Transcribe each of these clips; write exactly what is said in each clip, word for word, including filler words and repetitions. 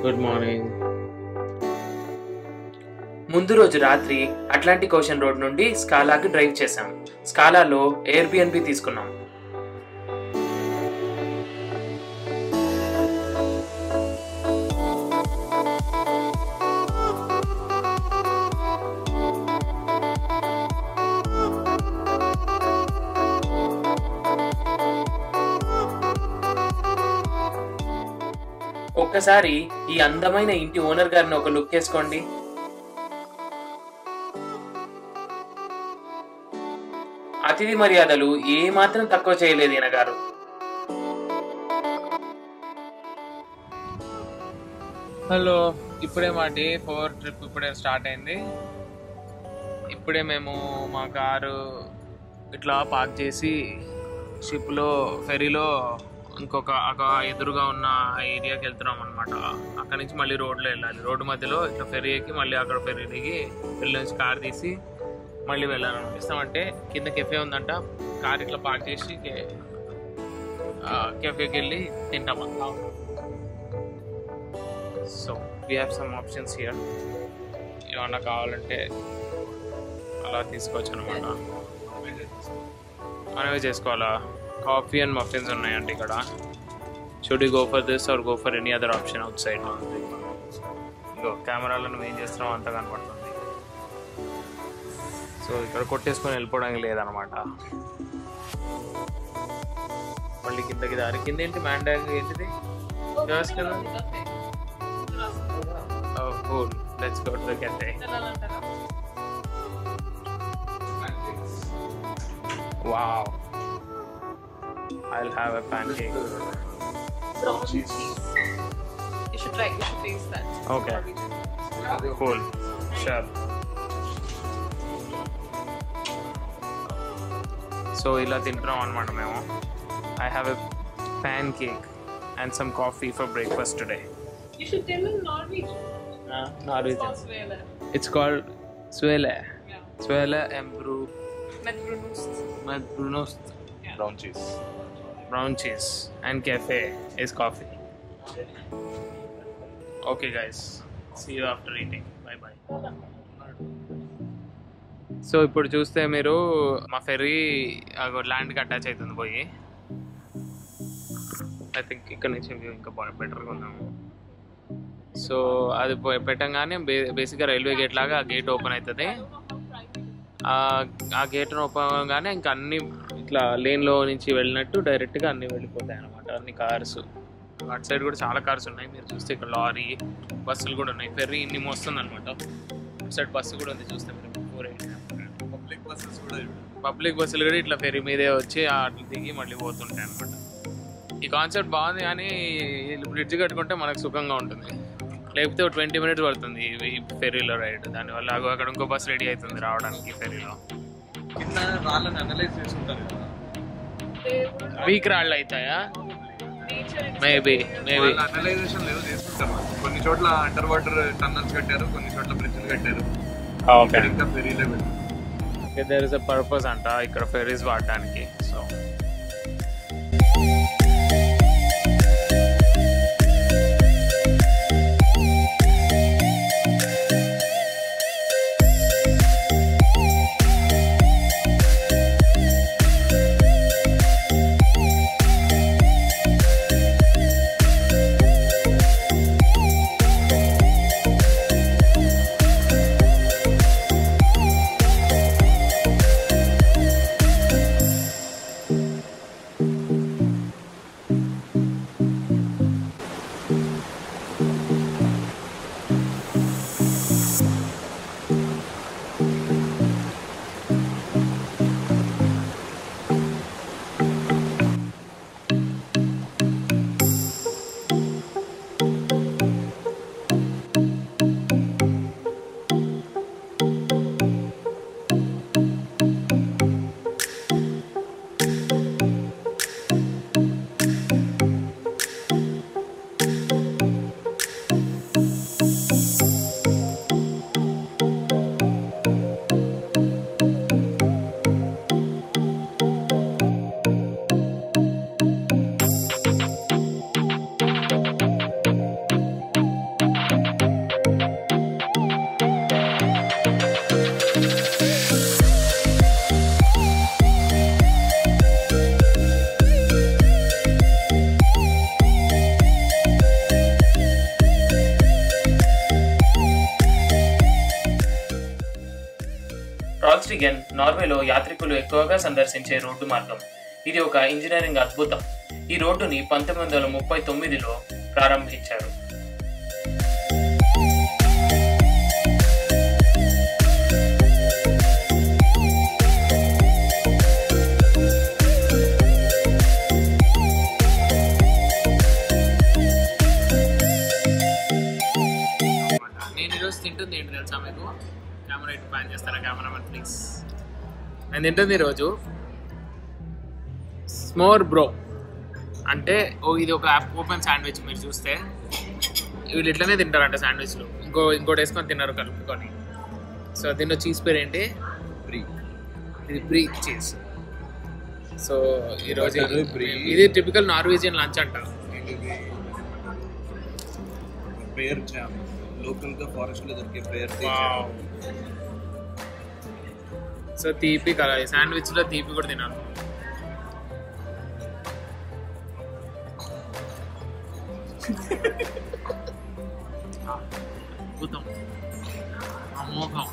Good morning. ముందు రోజు రాత్రి అట్లాంటిక్ ఓషన్ రోడ్ నుండి స్కాలాకి డ్రైవ్ చేశాం. స్కాలాలో ఎయిర్బిఎన్బి తీసుకున్నాం. ఒక్కసారి ఈ అందమైన ఇంటి ఓనర్ గారిని ఒక లుక్ వేసుకోండి. అతిథి మర్యాదలు ఏ మాత్రం తక్కువ చేయలేదు ఈయన గారు. హలో, ఇప్పుడే మా డే ఫోర్ ట్రిప్ ఇప్పుడే స్టార్ట్ అయింది. ఇప్పుడే మేము మా కారు ఇట్లా పార్క్ చేసి షిప్లో ఫెరీలో ఇంకొక ఒక ఎదురుగా ఉన్న ఏరియాకి వెళ్తున్నాం అనమాట. అక్కడ నుంచి మళ్ళీ రోడ్లో వెళ్ళాలి. రోడ్డు మధ్యలో ఇట్లా ఫెరీ ఎక్కి మళ్ళీ అక్కడ ఫెరీ దిగి వెళ్ళి నుంచి కార్ తీసి మళ్ళీ వెళ్ళాలన్నమాట. ఇస్తామంటే కింద కెఫే ఉందంట, కార్ ఇట్లా పార్క్ చేసి కెఫేకి వెళ్ళి తింటామంట. So we have some options here. ఏమన్నా కావాలంటే అలా తీసుకోవచ్చు అనమాట. మనమే చేసుకోవాలా. కాఫీ అండ్ మఫిన్స్ ఉన్నాయండి ఇక్కడ. Should you go for this or go for any other option outside? ఇగో కెమెరాలో నువ్వు ఏం చేస్తున్నావు అంత కనపడుతుంది. సో ఇక్కడ కొట్టేసుకొని వెళ్ళిపోవడానికి లేదనమాట. మళ్ళీ కిందకి దారి కింద ఏంటి మ్యాండాగ్ ఏంటిది కదా. Cool, let's go to the cafe. Wow, I'll have a pancake. Brown cheese. You should try. You should taste that. Okay. Cool. Sure. So ఇలా తింటున్నాం అనమాట మేము. I have a pancake and some coffee for breakfast today. You should tell them Norwegian. Uh, Norwegian. It's called Svele. It's called Svele. Yeah. Svele en bru Med brunost. med brunost. Yeah. Brown cheese. Brown cheese and cafe is coffee. Okay guys, see you after eating. Bye bye. So ఇప్పుడు చూస్తే మీరు మా ferry ల్యాండ్కి attach అవుతుంది పోయి. I think ఇక్కడ నుంచి view ఇంకా బెటర్గా ఉన్నాము. సో అది పెట్టంగానే బే బేసిక్గా రైల్వే గేట్ లాగా ఆ గేట్ ఓపెన్ అవుతుంది. ఆ గేట్ను ఓపెన్ అవ్వగానే ఇంకా అన్ని ఇట్లా లేన్లో నుంచి వెళ్ళినట్టు డైరెక్ట్గా అన్నీ వెళ్ళిపోతాయి అనమాట. అన్ని కార్స్ అటు సైడ్ కూడా చాలా కార్స్ ఉన్నాయి. మీరు చూస్తే ఇక్కడ లారీ బస్సులు కూడా ఉన్నాయి. ఫెర్రీ ఇన్ని మోస్తుంది అనమాట. అటు సైడ్ బస్సు కూడా ఉంది చూస్తే మీరు. పబ్లిక్ బస్సెస్ కూడా పబ్లిక్ బస్సులు కూడా ఇట్లా ఫెర్రీ మీదే వచ్చి అట్లా దిగి మళ్ళీ పోతుంటాయి అనమాట. ఈ కాన్సెప్ట్ బాగుంది, కానీ బ్రిడ్జ్ కట్టుకుంటే మనకు సుఖంగా ఉంటుంది. లేకపోతే ట్వంటీ మినిట్స్ పడుతుంది ఈ ఫెర్రీలో రైడ్. దానివల్ల అక్కడ ఇంకో బస్ రెడీ అవుతుంది రావడానికి ఫెర్రీలో. కింద రాళ్ళని అనలైజ్ చేసుకుంటారు కదా. వీక్ రాళ్ళు అవుతాయా? Nature is maybe maybe analysation level చేసుకుంటారు. కొన్ని చోట్ల అండర్ వాటర్ టన్నల్స్ కట్టారు, కొన్ని చోట్ల బ్రిడ్జ్లు కట్టారు. ఓకే, ఇంకా ferry level there is a purpose అంట ఇక్కడ ఫెర్రీస్ వాడడానికి. సో రోల్స్టిగెన్ నార్వేలో యాత్రికులు ఎక్కువగా సందర్శించే రోడ్డు మార్గం. ఇది ఒక ఇంజనీరింగ్ అద్భుతం. ఈ రోడ్డుని పంతొమ్మిది వందల ముప్పై తొమ్మిదిలో ప్రారంభించారు. నేను ఈరోజు తింటుంది ఏంటి తెలుసా మీకు? కెమెరా ఇటు ప్లాన్ చేస్తారా కెమెరామెన్ ప్లీజ్? నేను తింటుంది ఈరోజు స్మోర్ బ్రో అంటే ఓ ఇది ఒక ఓపెన్ శాండ్విచ్. మీరు చూస్తే వీళ్ళు ఇట్లనే తింటారంట శాండ్విచ్లు, ఇంకో ఇంకోటి వేసుకొని తిన్నారు కలుపుకొని. సో దీనిలో చీజ్ పేరు ఏంటి? బ్రీ. ఇది బ్రీ చీజ్. సో ఈరోజు ఇది టిపికల్ నార్వేజియన్ లంచ్ అంట. పేర్ జామ్ లోకల్ గా ఫారెస్ట్ లో దొరికే పేర్. సో తీపి కదా, శాండ్విచ్ లో తీపి కూడా తినాలి. అద్భుతం, అమోఘం.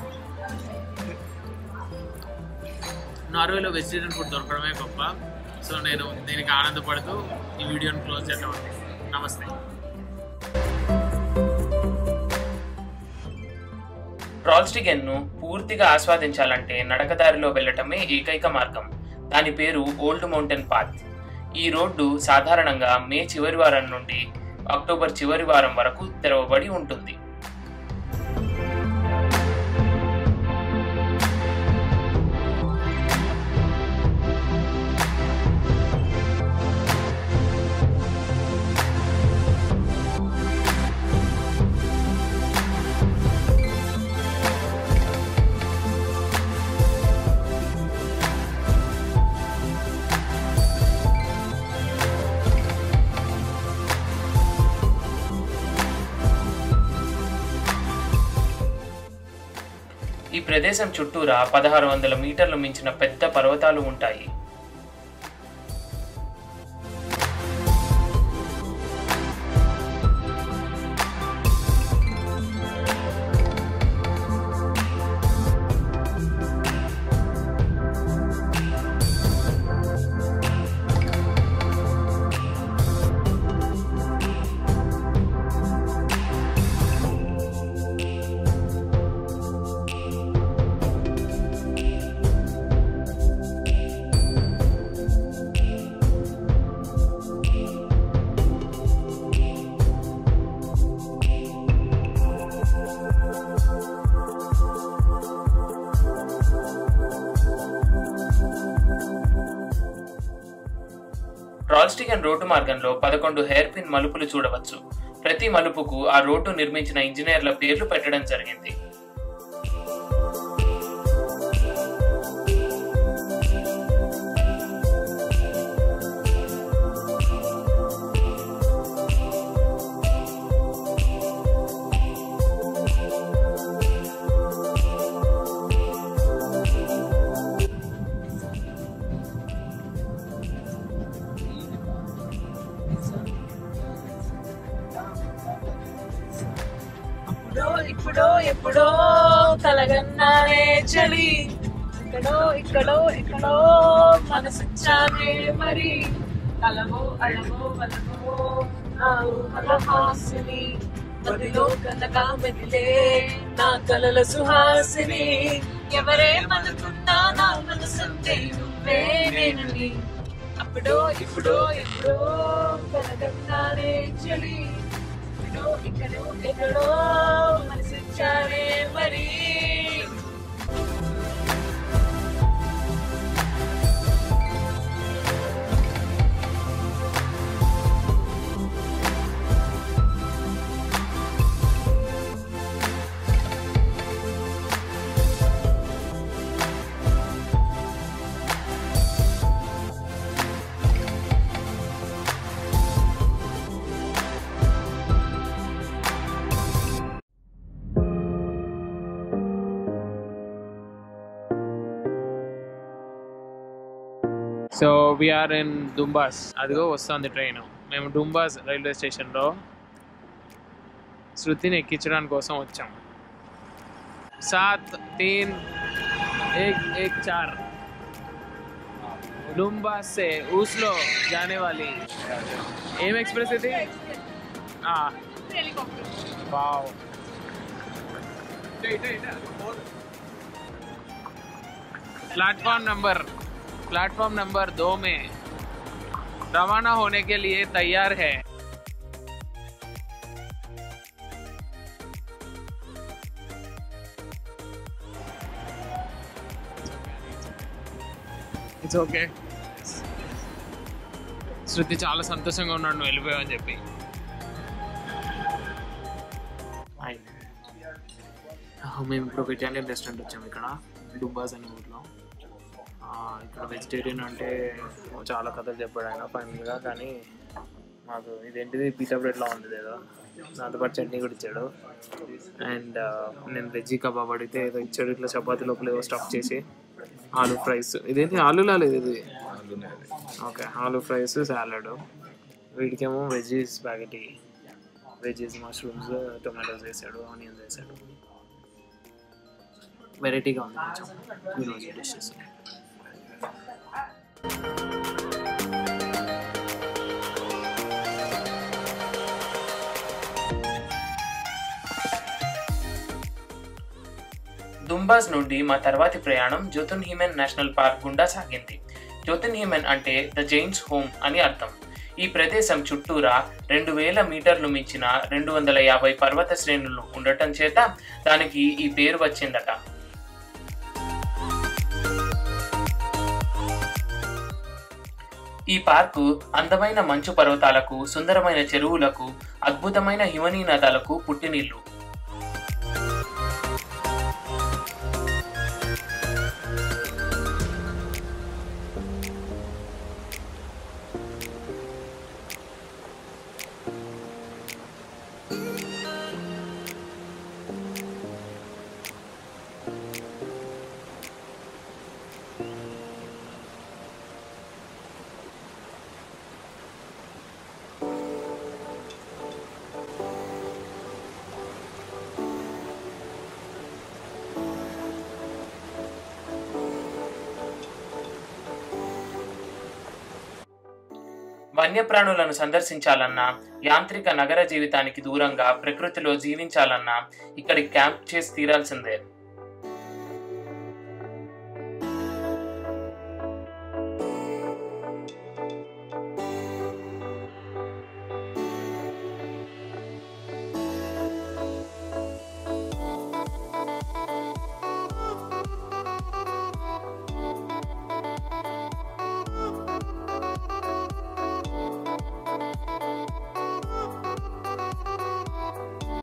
నార్వేలో వెజిటేరియన్ ఫుడ్ దొరకడమే గొప్ప. సో నేను దీనికి ఆనందపడుతూ ఈ వీడియోని క్లోజ్ చేద్దాం. నమస్తే. రోల్స్టిగెన్ను పూర్తిగా ఆస్వాదించాలంటే నడకదారిలో వెళ్ళటమే ఏకైక మార్గం. దాని పేరు ఓల్డ్ మౌంటైన్ పాత్. ఈ రోడ్డు సాధారణంగా మే చివరి వారం నుండి అక్టోబర్ చివరి వారం వరకు తెరవబడి ఉంటుంది. ఈ ప్రదేశం చుట్టూరా పదహారు వందల మీటర్లు మించిన పెద్ద పర్వతాలు ఉంటాయి. రోల్స్టిగెన్ రోడ్డు మార్గంలో పదకొండు హెయిర్ పిన్ మలుపులు చూడవచ్చు. ప్రతి మలుపుకు ఆ రోడ్డు నిర్మించిన ఇంజనీర్ల పేర్లు పెట్టడం జరిగింది. ఇప్పుడో ఎప్పుడో కలగన్నానే చలి, ఇక్కడో ఇక్కడో ఎక్కడో మనసిచ్చానే మరి. కలవో అడవో వలవో హాసిని, మదిలో కలగా మెదిలే నా కలల సుహాసిని. ఎవరేమనుకున్నా నా మనసంతే నువ్వే నేనని. అప్పుడో ఇప్పుడో ఎప్పుడో కలగన్నానే చలి, ఇక్కడో ఎక్కడో మనసిచ్చానే మరి. So we're in Dombas. అదిగో వస్తుంది ట్రైన్. మేము డుంబాస్ రైల్వే స్టేషన్లో శృతిని ఎక్కించడానికి కోసం వచ్చాం. సాత్ తీన్ एक एक चार डुम्बास से ओस्लो जाने वाली एम एक्सप्रेस है थी हाँ Helicopter. Wow platform number platform number दो में रवाना होने के लिए तैयार है। ఇట్స్ ఓకే శృతి చాలా సంతోషంగా ఉన్నాడు నువ్వు వెళ్ళిపోయావని చెప్పి మేము ఇప్పుడు ఒక ఇటాలియన్ రెస్టారెంట్ వచ్చాము ఇక్కడ డుబ్బాస్ అనే ఊర్లో ఇక్కడ వెజిటేరియన్ అంటే చాలా కథలు చెప్పాడు ఆయన ఫైనల్గా కానీ మాకు ఇదేంటిది పిజ్జా బ్రెడ్లా ఉంది ఏదో దాంతో పాటు చట్నీ కూడా ఇచ్చాడు అండ్ నేను వెజ్జీ కబాబ్ అడిగితే ఏదో ఇచ్చాడు ఇట్లా చపాతీ లోపల ఏదో స్టఫ్ చేసి ఆలూ ఫ్రైస్ ఇదేంటి ఆలూలా లేదు ఇది ఓకే ఆలూ ఫ్రైస్ సాలడ్ వీడికేమో veggies spaghetti veggies mushrooms tomatoes వేసాడు ఆనియన్స్ వేసాడు వెరైటీగా ఉంది కొంచెం ఈరోజు డిషెస్ దుంబాస్ నుండి మా తర్వాతి ప్రయాణం జోతున్హిమెన్ నేషనల్ పార్క్ గుండా సాగింది. జోతున్హిమెన్ అంటే ద జైంట్స్ హోమ్ అని అర్థం. ఈ ప్రదేశం చుట్టూరా రెండు వేల మీటర్లు మించిన రెండు వందల యాభై పర్వత శ్రేణులు ఉండటం చేత దానికి ఈ పేరు వచ్చిందట. ఈ పార్కు అందమైన మంచు పర్వతాలకు, సుందరమైన చెరువులకు, అద్భుతమైన హిమనీ నదాలకు పుట్టినిల్లు. వన్యప్రాణులను సందర్శించాలన్నా, యాంత్రిక నగర జీవితానికి దూరంగా ప్రకృతిలో జీవించాలన్నా ఇక్కడి క్యాంప్ చేసి తీరాల్సిందే.